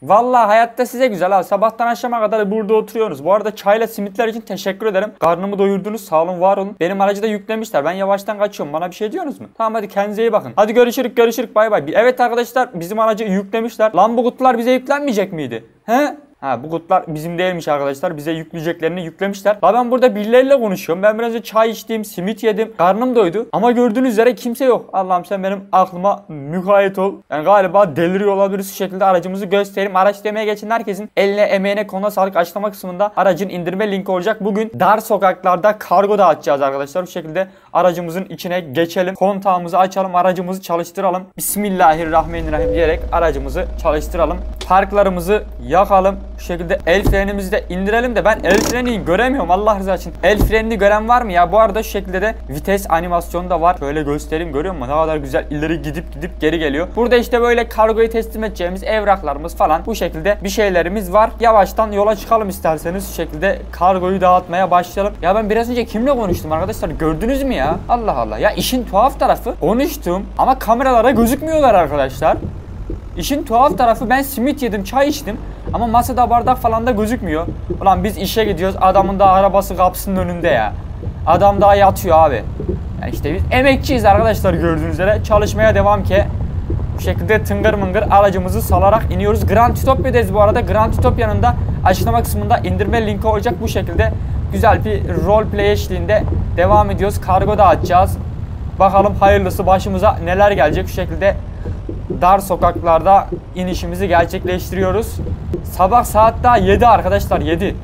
Vallahi hayatta size güzel ha. Sabahtan akşama kadar burada oturuyorsunuz. Bu arada çayla simitler için teşekkür ederim. Karnımı doyurdunuz. Sağ olun, var olun. Benim aracı da yüklemişler. Ben yavaştan kaçıyorum. Bana bir şey diyorsunuz mu? Tamam hadi kendinize iyi bakın. Hadi görüşürük bay bay. Evet arkadaşlar, bizim aracı yüklemişler. Lan bu kutular bize yüklenmeyecek miydi? He? Ha, bu kutular bizim değilmiş arkadaşlar. Bize yükleyeceklerini yüklemişler. La ben burada birileriyle konuşuyorum. Ben biraz önce çay içtim, simit yedim. Karnım doydu. Ama gördüğünüz üzere kimse yok. Allah'ım sen benim aklıma mukayyet ol. Yani galiba deliriyor olabiliriz. Şu şekilde aracımızı göstereyim. Araç demeye geçin herkesin eline emeğine koluna sağlık. Açıklama kısmında aracın indirme linki olacak. Bugün dar sokaklarda kargo dağıtacağız arkadaşlar. Bu şekilde aracımızın içine geçelim. Kontağımızı açalım. Aracımızı çalıştıralım. Bismillahirrahmanirrahim diyerek aracımızı çalıştıralım. Parklarımızı yakalım. Şu şekilde el frenimizi de indirelim de ben el frenini göremiyorum Allah rızası için. El frenini gören var mı ya? Bu arada şu şekilde de vites animasyonu da var. Şöyle göstereyim, görüyor musun? Ne kadar güzel ileri gidip geri geliyor. Burada işte böyle kargoyu teslim edeceğimiz evraklarımız falan, bu şekilde bir şeylerimiz var. Yavaştan yola çıkalım isterseniz. Şu şekilde kargoyu dağıtmaya başlayalım. Ya ben biraz önce kimle konuştum arkadaşlar? Gördünüz mü ya? Allah Allah. Ya işin tuhaf tarafı, konuştum ama kameralara gözükmüyorlar arkadaşlar. İşin tuhaf tarafı, ben simit yedim, çay içtim ama masada bardak falan da gözükmüyor. Ulan biz işe gidiyoruz, adamın da arabası kapısının önünde ya. Adam daha yatıyor abi. Yani işte biz emekçiyiz arkadaşlar, gördüğünüz üzere. Çalışmaya devam ki. Bu şekilde tıngır mıngır aracımızı salarak iniyoruz. Grand Utopia'dayız bu arada. Grand Utopia'nın da açıklama kısmında indirme linki olacak. Bu şekilde güzel bir roleplay eşliğinde devam ediyoruz. Kargo dağıtacağız. Bakalım hayırlısı, başımıza neler gelecek. Şu şekilde dar sokaklarda inişimizi gerçekleştiriyoruz. Sabah saat daha 7 arkadaşlar, 7.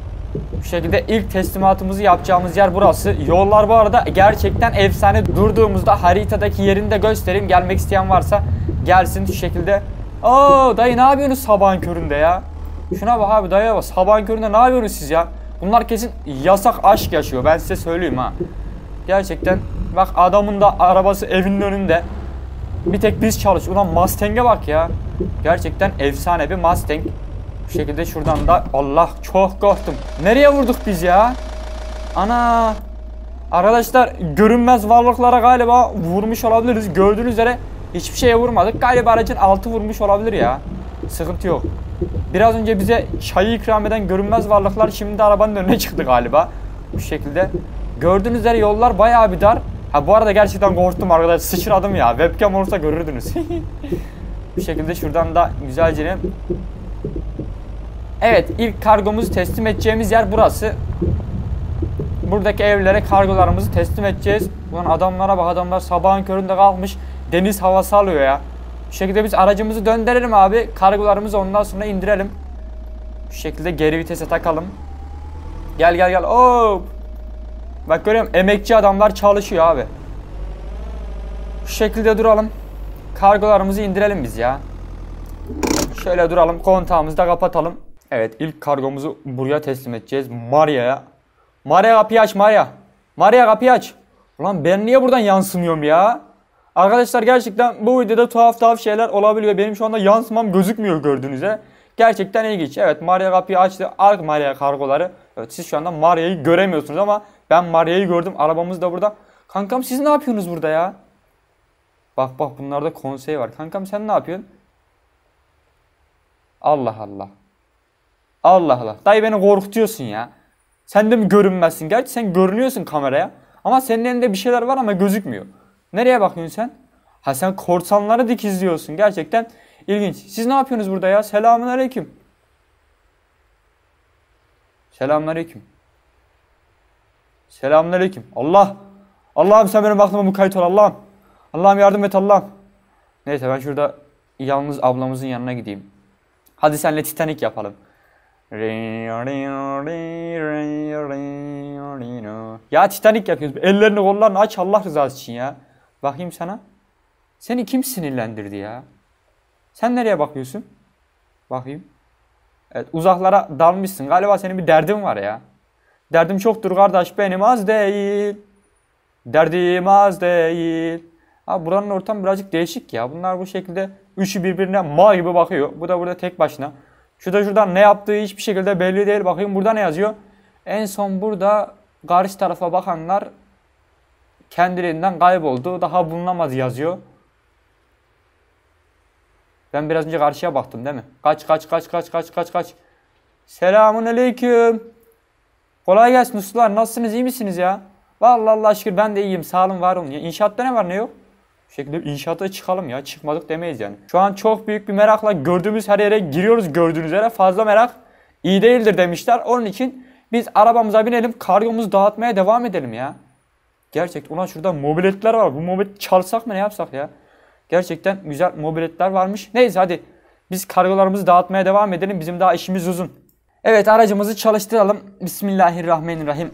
Bu şekilde ilk teslimatımızı yapacağımız yer burası. Yollar bu arada gerçekten efsane. Durduğumuzda haritadaki yerini de göstereyim. Gelmek isteyen varsa gelsin şu şekilde. Oo dayı, ne yapıyorsunuz sabahın köründe ya? Şuna bak abi, dayıya bak. Sabahın köründe ne yapıyorsunuz siz ya? Bunlar kesin yasak aşk yaşıyor, ben size söyleyeyim ha. Gerçekten bak, adamın da arabası evinin önünde. Bir tek biz çalış. Ulan Mustang'e bak ya. Gerçekten efsane bir Mustang. Bu şekilde şuradan da, Allah çok korktum. Nereye vurduk biz ya? Ana. Arkadaşlar görünmez varlıklara galiba vurmuş olabiliriz. Gördüğünüz üzere hiçbir şeye vurmadık. Galiba aracın altı vurmuş olabilir ya. Sıkıntı yok. Biraz önce bize çayı ikram eden görünmez varlıklar şimdi de arabanın önüne çıktı galiba. Bu şekilde. Gördüğünüz üzere yollar bayağı bir dar. Ha bu arada gerçekten korktum arkadaşlar, sıçradım ya. Webcam olursa görürdünüz. Bu şekilde şuradan da güzelce. Evet, ilk kargomuzu teslim edeceğimiz yer burası. Buradaki evlere kargolarımızı teslim edeceğiz. Ulan adamlara bak, adamlar sabahın köründe kalkmış deniz havası alıyor ya. Bu şekilde biz aracımızı döndürelim abi. Kargolarımızı ondan sonra indirelim. Bu şekilde geri vitese takalım. Gel. Oo. Bak görüyorum, emekçi adamlar çalışıyor abi. Şu şekilde duralım. Kargolarımızı indirelim biz ya. Şöyle duralım, kontağımızı da kapatalım. Evet, ilk kargomuzu buraya teslim edeceğiz. Maria'ya. Maria kapıyı aç, Maria. Maria kapıyı aç. Ulan ben niye buradan yansımıyorum ya? Arkadaşlar gerçekten bu videoda tuhaf şeyler olabiliyor. Benim şu anda yansımam gözükmüyor gördüğünüzde. Gerçekten ilginç. Evet, Maria kapıyı açtı. Ark Maria kargoları. Evet, siz şu anda Maria'yı göremiyorsunuz ama ben Maria'yı gördüm. Arabamız da burada. Kankam siz ne yapıyorsunuz burada ya? Bak bunlarda konsey var. Kankam sen ne yapıyorsun? Allah Allah. Allah Allah. Dayı beni korkutuyorsun ya. Sen de mi görünmezsin? Gerçi sen görünüyorsun kameraya. Ama senin elinde bir şeyler var ama gözükmüyor. Nereye bakıyorsun sen? Ha sen korsanları dikizliyorsun. Gerçekten ilginç. Siz ne yapıyorsunuz burada ya? Selamünaleyküm. Selamünaleyküm. Selamünaleyküm. Allah. Allah'ım sen benim aklıma mukayyet ol Allah'ım. Allah'ım yardım et Allah'ım. Neyse ben şurada yalnız ablamızın yanına gideyim. Hadi senle Titanic yapalım. Ya Titanic yapıyoruz. Ellerini kollarını aç Allah rızası için ya. Bakayım sana. Seni kim sinirlendirdi ya? Sen nereye bakıyorsun? Bakayım. Evet, uzaklara dalmışsın. Galiba senin bir derdin var ya. Derdim çoktur kardeş, benim az değil. Derdim az değil. Abi buranın ortamı birazcık değişik ya. Bunlar bu şekilde üçü birbirine mal gibi bakıyor. Bu da burada tek başına. Şuradan ne yaptığı hiçbir şekilde belli değil. Bakayım burada ne yazıyor? En son burada karşı tarafa bakanlar kendiliğinden kayboldu. Daha bulunamaz yazıyor. Ben biraz önce karşıya baktım değil mi? Kaç kaç kaç kaç kaç kaç kaç. Selamun aleyküm. Kolay gelsin ustalar. Nasılsınız? İyi misiniz ya? Vallahi Allah şükür ben de iyiyim. Sağ olun, var olun. Ya, inşaatta ne var ne yok? Bu şekilde inşaata çıkalım ya. Çıkmadık demeyiz yani. Şu an çok büyük bir merakla gördüğümüz her yere giriyoruz, gördüğünüz yere. Fazla merak iyi değildir demişler. Onun için biz arabamıza binelim, kargomuzu dağıtmaya devam edelim ya. Gerçekten ulan şurada mobiletler var. Bu mobilet çalsak mı ne yapsak ya? Gerçekten güzel mobiletler varmış. Neyse hadi biz kargolarımızı dağıtmaya devam edelim. Bizim daha işimiz uzun. Evet, aracımızı çalıştıralım. Bismillahirrahmanirrahim.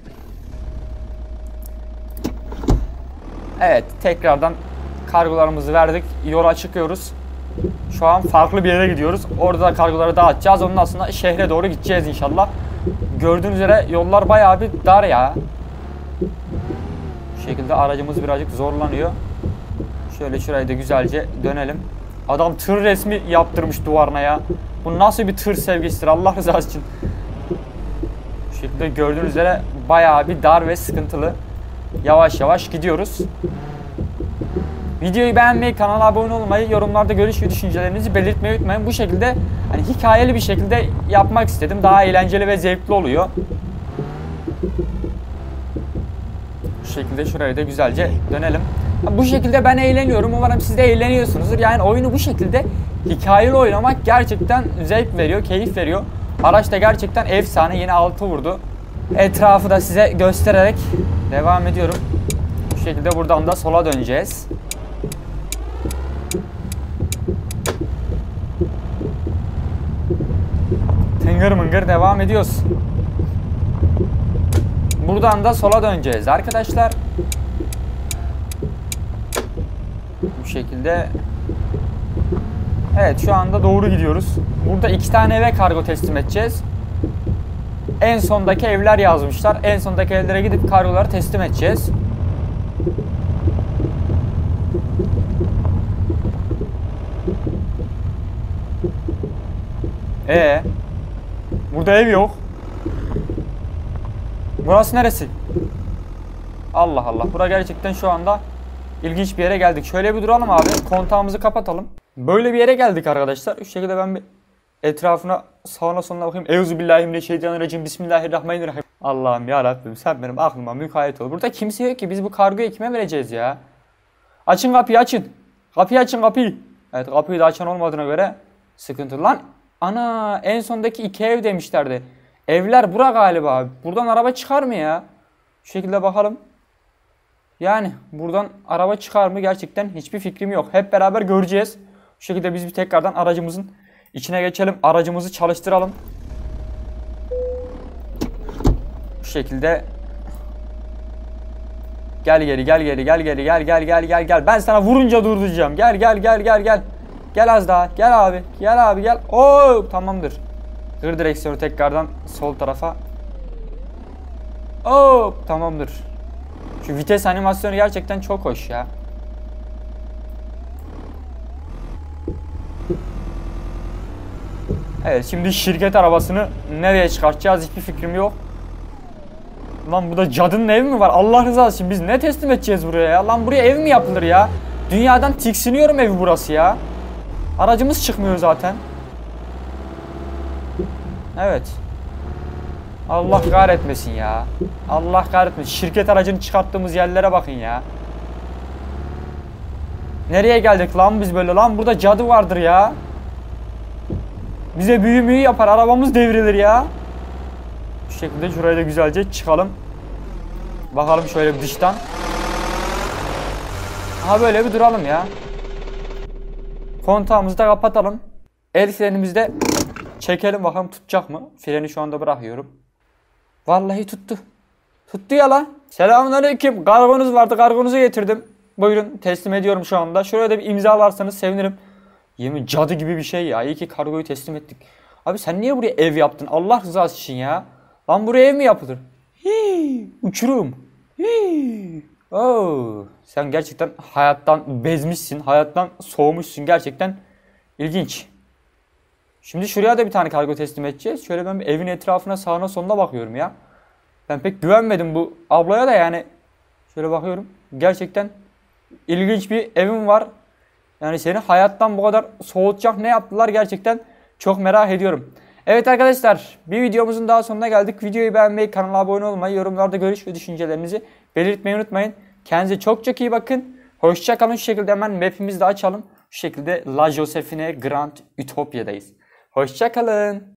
Evet, tekrardan kargolarımızı verdik. Yola çıkıyoruz. Şu an farklı bir yere gidiyoruz. Orada da kargoları dağıtacağız. Ondan sonra şehre doğru gideceğiz inşallah. Gördüğünüz üzere yollar bayağı bir dar ya. Bu şekilde aracımız birazcık zorlanıyor. Şöyle şurayı da güzelce dönelim. Adam tır resmi yaptırmış duvarına ya. Bu nasıl bir tır sevgisidir Allah rızası için. Bu şekilde gördüğünüz üzere bayağı bir dar ve sıkıntılı. Yavaş yavaş gidiyoruz. Videoyu beğenmeyi, kanala abone olmayı, yorumlarda görüş ve düşüncelerinizi belirtmeyi unutmayın. Bu şekilde hani hikayeli bir şekilde yapmak istedim. Daha eğlenceli ve zevkli oluyor. Bu şekilde şuraya da güzelce dönelim. Bu şekilde ben eğleniyorum. Umarım siz de eğleniyorsunuzdur. Yani oyunu bu şekilde hikayeli oynamak gerçekten zevk veriyor, keyif veriyor. Araç da gerçekten efsane. Yine 6 vurdu. Etrafı da size göstererek devam ediyorum. Bu şekilde buradan da sola döneceğiz. Tıngır mıngır devam ediyoruz. Buradan da sola döneceğiz arkadaşlar. Bu şekilde. Evet, şu anda doğru gidiyoruz. Burada 2 tane eve kargo teslim edeceğiz. En sondaki evler yazmışlar. En sondaki evlere gidip kargoları teslim edeceğiz. Burada ev yok. Burası neresi? Allah Allah. Bura gerçekten şu anda ilginç bir yere geldik. Şöyle bir duralım abi. Kontağımızı kapatalım. Böyle bir yere geldik arkadaşlar. Şu şekilde ben bir etrafına sağına soluna bakayım. Euzubillahimineşşeytanirracim. Bismillahirrahmanirrahim. Allah'ım ya Rabbim, sen benim aklıma mukayyet ol. Burada kimse yok ki. Biz bu kargoyu kime vereceğiz ya? Açın kapıyı, açın. Kapıyı açın, kapıyı. Evet, kapıyı da açan olmadığına göre sıkıntı. Lan ana, en sondaki 2 ev demişlerdi. Evler bura galiba. Buradan araba çıkar mı ya? Şu şekilde bakalım. Yani buradan araba çıkar mı gerçekten hiçbir fikrim yok. Hep beraber göreceğiz. Şu şekilde biz bir tekrardan aracımızın içine geçelim. Aracımızı çalıştıralım. Bu şekilde. Gel geri, gel geri, gel geri, gel gel gel gel gel. Ben sana vurunca durduracağım. Gel gel gel gel gel. Gel az daha. Gel abi. Gel abi gel. Oo, tamamdır. Kır direksiyonu tekrardan sol tarafa. Oo, tamamdır. Şu vites animasyonu gerçekten çok hoş ya. Evet, şimdi şirket arabasını nereye çıkartacağız hiçbir fikrim yok. Lan burada cadının evi mi var? Allah rızası için biz ne teslim edeceğiz buraya ya? Lan buraya ev mi yapılır ya? Dünyadan tiksiniyorum, evi burası ya. Aracımız çıkmıyor zaten. Evet. Allah kahretmesin ya. Allah kahretmesin. Şirket aracını çıkarttığımız yerlere bakın ya. Nereye geldik lan biz böyle? Lan burada cadı vardır ya. Bize büyü yapar. Arabamız devrilir ya. Bu şekilde şuraya da güzelce çıkalım. Bakalım şöyle bir dıştan. Aha, böyle bir duralım ya. Kontağımızı da kapatalım. El frenimizi de çekelim bakalım tutacak mı? Freni şu anda bırakıyorum. Vallahi tuttu. Tuttu ya lan. Selamünaleyküm. Kargonuz vardı. Kargonuzu getirdim. Buyurun, teslim ediyorum şu anda. Şuraya da bir imzalarsanız sevinirim. Yemin cadı gibi bir şey ya. İyi ki kargoyu teslim ettik. Abi sen niye buraya ev yaptın? Allah rızası için ya. Lan buraya ev mi yapılır? Hii, uçurum. Hii. Oo. Sen gerçekten hayattan bezmişsin. Hayattan soğumuşsun. Gerçekten ilginç. Şimdi şuraya da bir tane kargo teslim edeceğiz. Şöyle ben bir evin etrafına sağına soluna bakıyorum ya. Ben pek güvenmedim bu ablaya da yani. Şöyle bakıyorum. Gerçekten ilginç bir evim var. Yani seni hayattan bu kadar soğutacak ne yaptılar gerçekten çok merak ediyorum. Evet arkadaşlar, bir videomuzun daha sonuna geldik. Videoyu beğenmeyi, kanala abone olmayı, yorumlarda görüş ve düşüncelerinizi belirtmeyi unutmayın. Kendinize çok çok iyi bakın. Hoşça kalın. Şu şekilde hemen map'imizi de açalım. Şu şekilde La Josephine Grand Ütopya'dayız. Hoşça kalın.